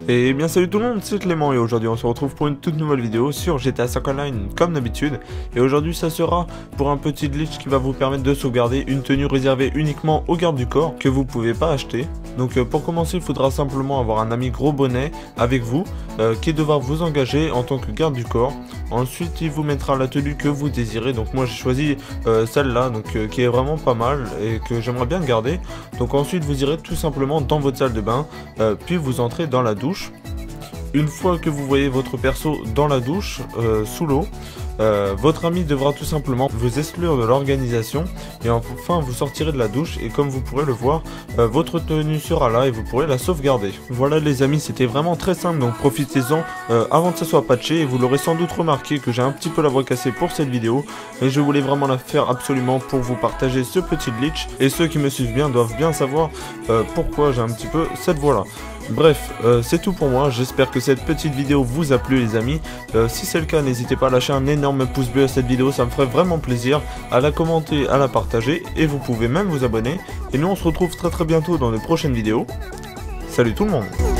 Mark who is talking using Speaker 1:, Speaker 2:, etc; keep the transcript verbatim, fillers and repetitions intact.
Speaker 1: Et bien salut tout le monde, c'est Clément et aujourd'hui on se retrouve pour une toute nouvelle vidéo sur G T A cinq Online comme d'habitude. Et aujourd'hui ça sera pour un petit glitch qui va vous permettre de sauvegarder une tenue réservée uniquement aux gardes du corps que vous pouvez pas acheter. Donc euh, pour commencer il faudra simplement avoir un ami gros bonnet avec vous euh, qui devra vous engager en tant que garde du corps. Ensuite il vous mettra la tenue que vous désirez, donc moi j'ai choisi euh, celle-là donc euh, qui est vraiment pas mal et que j'aimerais bien garder. Donc ensuite vous irez tout simplement dans votre salle de bain, euh, puis vous entrez dans la douche. Une fois que vous voyez votre perso dans la douche, euh, sous l'eau, euh, votre ami devra tout simplement vous exclure de l'organisation et enfin vous sortirez de la douche et comme vous pourrez le voir, euh, votre tenue sera là et vous pourrez la sauvegarder. Voilà les amis, c'était vraiment très simple, donc profitez-en euh, avant que ça soit patché et vous l'aurez sans doute remarqué que j'ai un petit peu la voix cassée pour cette vidéo et je voulais vraiment la faire absolument pour vous partager ce petit glitch et ceux qui me suivent bien doivent bien savoir euh, pourquoi j'ai un petit peu cette voix là. Bref, euh, c'est tout pour moi, j'espère que cette petite vidéo vous a plu les amis. Euh, si c'est le cas, n'hésitez pas à lâcher un énorme pouce bleu à cette vidéo, ça me ferait vraiment plaisir, à la commenter, à la partager, et vous pouvez même vous abonner. Et nous on se retrouve très très bientôt dans de prochaines vidéos. Salut tout le monde!